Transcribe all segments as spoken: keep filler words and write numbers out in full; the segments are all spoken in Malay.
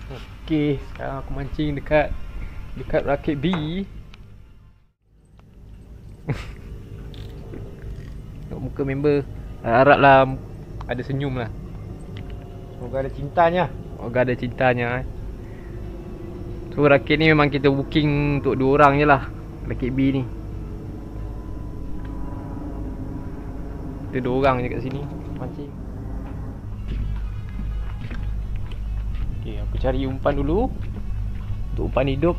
Okey, sekarang aku mancing dekat dekat rakit B. Tengok muka member, haraplah ada senyum lah. Semoga ada cintanya. Semoga ada cintanya. So rakit ni memang kita booking untuk dua orang je lah, rakit B ni. Kita dua orang je kat sini mancing. Okay, aku cari umpan dulu. Untuk umpan hidup.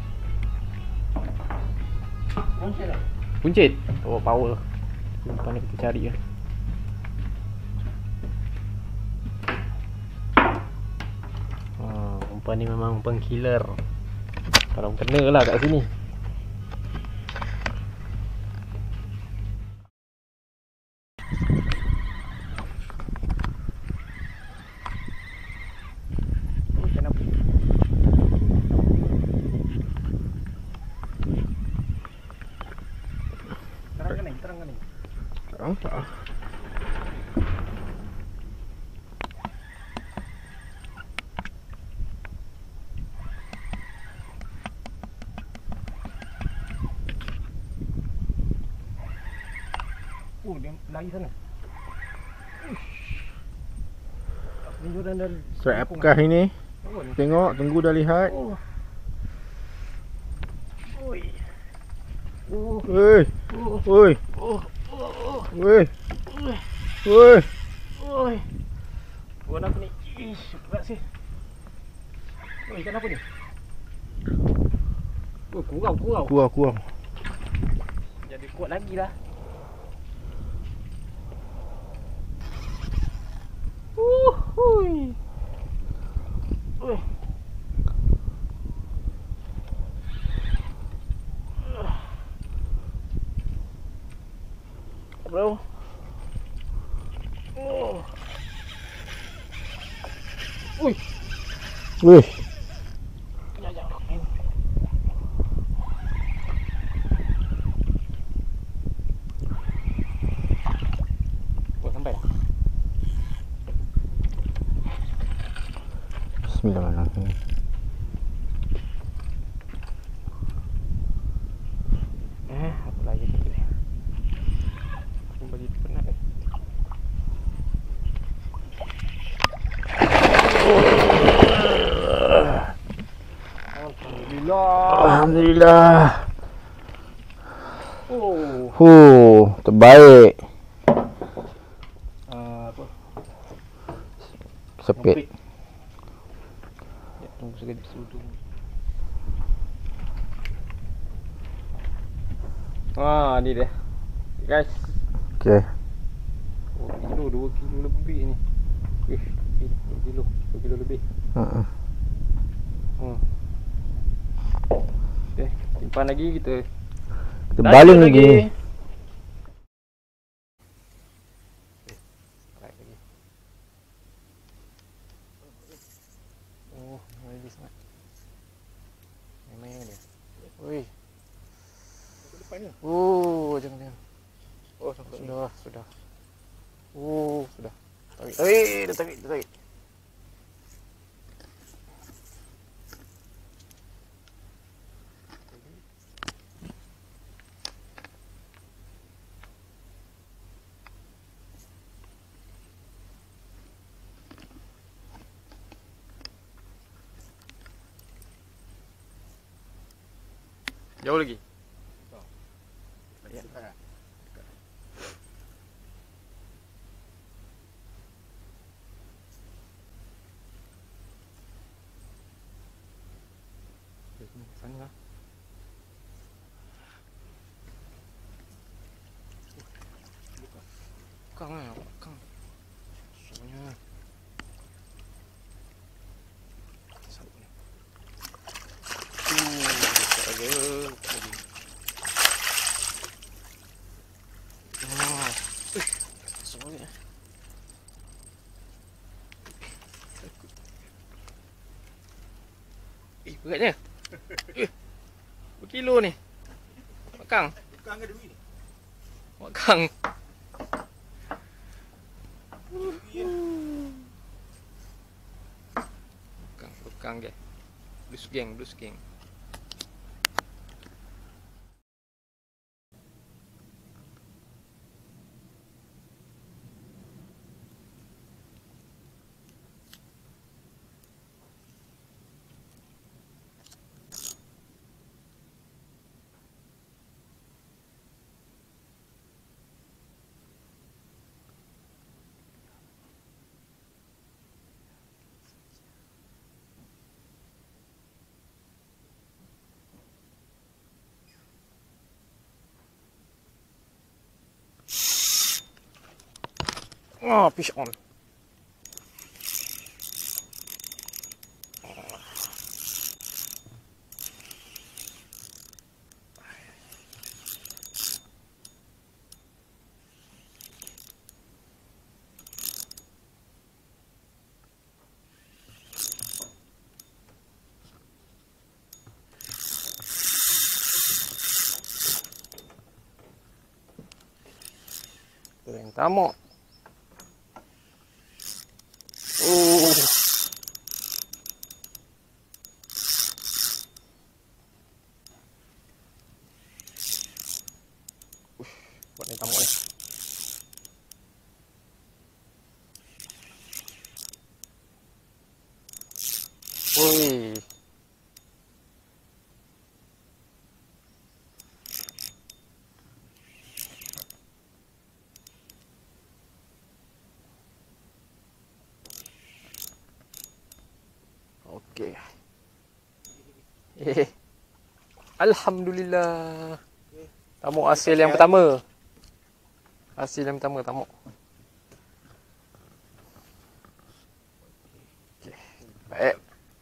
Buncit lah. Buncit? Oh, power. Umpan ni kita cari lah. Ha, umpan ni memang umpan killer. Kalau kena lah kat sini. Terangkan ni, terangkan ni. Terang tak? Oh, dia lari sana. Linjuran dari Strap kah ini? Oh, ni. Tengok, tunggu dah lihat. Oh. Oi. Oh. Oi. Oh. Oi. Oh. Oh. Oi. Oh. Oi. Oi. Buat apa ni? Ish, berat sih. Oi, ikan apa ni? Oh, kurau, kurau. Kuah, kuah. Jadi kuat lagi lah. Uh, hui. Ui. Bro. Oh. Ui. Wih. Ya, ya. Oh, sampai dah. Bismillahirrahmanirrahim. Eh, apa lagi tu ni? Kembali penat ni. Alhamdulillah. Alhamdulillah. Oh. Huh, terbaik. Uh, apa? Sepit. Ya, tunggu sekejap sudu. Ah, ni dia. Guys. Okey. Oh, kilo, dua kilo lebih ni. Eh, dua kilo, dua kilo lebih. Ha. Hmm. Okey, simpan lagi kita. Kita baling lagi. Oh, lagi sangat. Main-main dia. Oi. Oh, jangan jangan. Oh, sudah, sudah. Oh, sudah. Tarik. Eh, dah tarik, dah tarik. Jauh lagi. Ya. Sana lah. Kang lah, kang. Soalnya. Sabun. Uh, dekat aja. Lagi. Ah, uish, soalnya. Eh, beratnya. Eh, berkilo ni. Makang. Bukan ada duit ni. Makang. Makang, makang. belakang ke. Loose gang, loose gang. Oh, fish on. Goreng tamuk. Oh. Ush, buat ni tamuk ni. Oi. Okey. Eh. Alhamdulillah. Tamuk hasil yang pertama. Hasil yang pertama tamuk. Okey. Baik.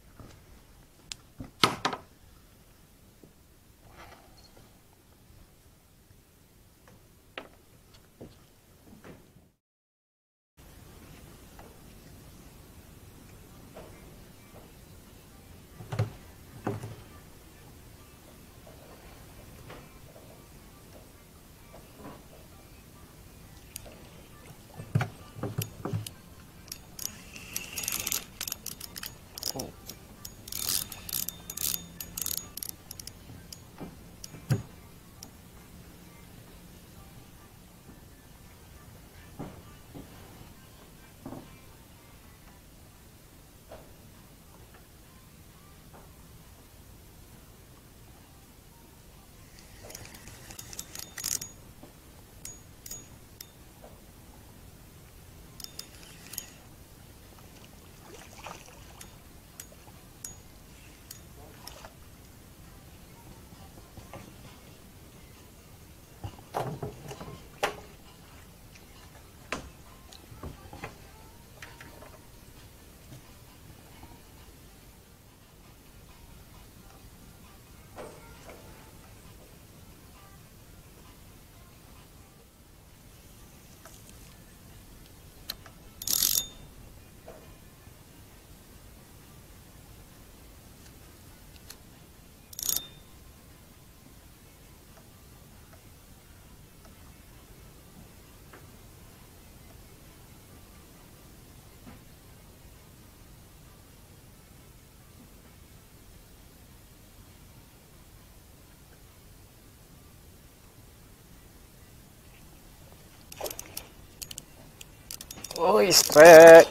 Oi, strike.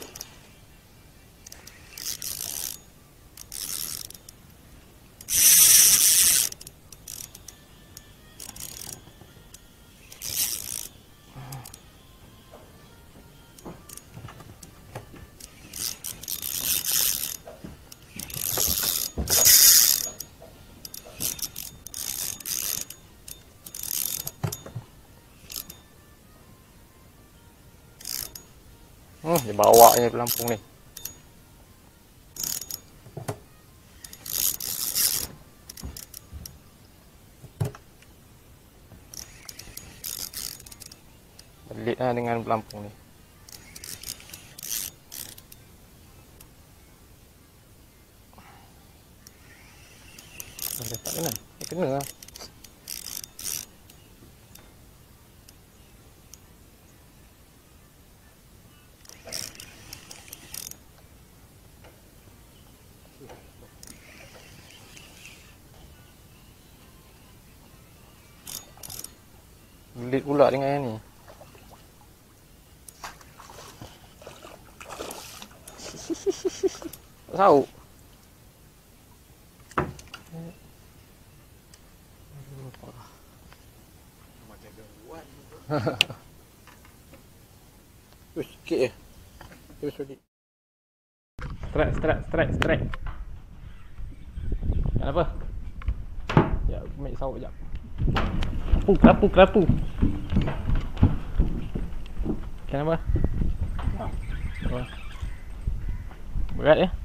Hmm, dia bawa je pelampung ni. Belit lah dengan pelampung ni. Dia tak kena. Dia kena lah. Belit pula dengan yang ni. Tak tahu. Uish, sikit je. Terus balik. Strike, strike, strike, strike. Kenapa? Ya, aku ambil sawak sekejap. Kerapu, kerapu, kerapu. Kenapa? Oh. Berat ya?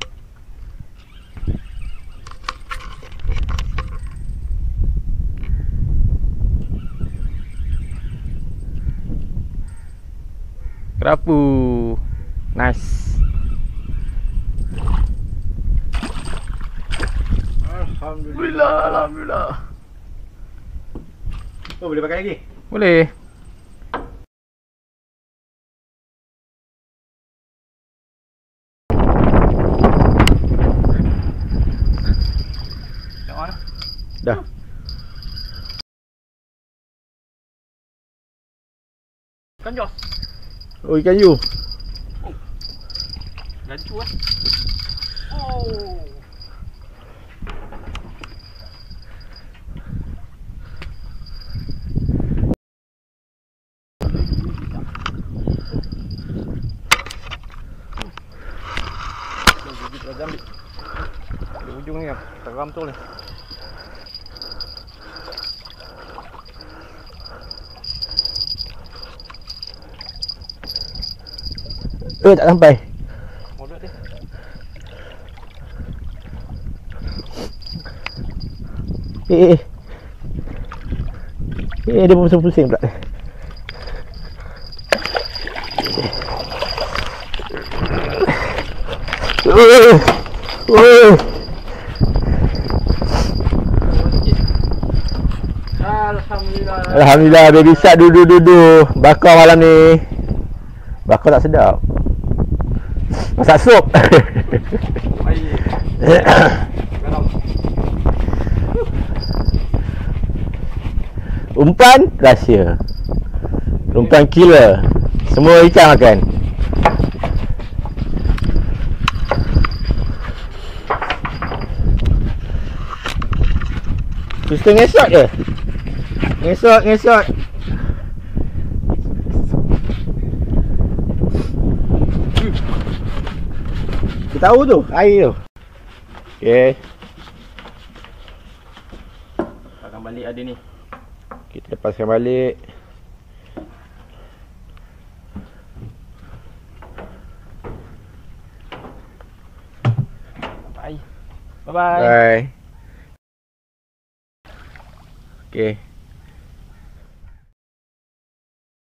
Kerapu. Nice. Alhamdulillah, alhamdulillah. Oh, boleh pakai lagi? Boleh. Dah. Ikan jos. Oh, ikan you. Gancu eh. Oh. Gigit aja ambil. Di ujung ni teram tu ni. Eh, tak sampai. Modok dia. Eh, eh. Eh, dia pusing-pusing pula. Uh, uh. Alhamdulillah. Alhamdulillah, baby shark dudu-dudu. Bakar malam ni. Bakar tak sedap. Masak sup. Umpan rahsia. Umpan killer. Semua ikan makan. Kita ngesot je. Ngesot, ngesot. Kita tahu tu, air tu. Okey. Akan balik ada ni. Kita lepaskan balik. Bye. Bye bye. Bye. Okey.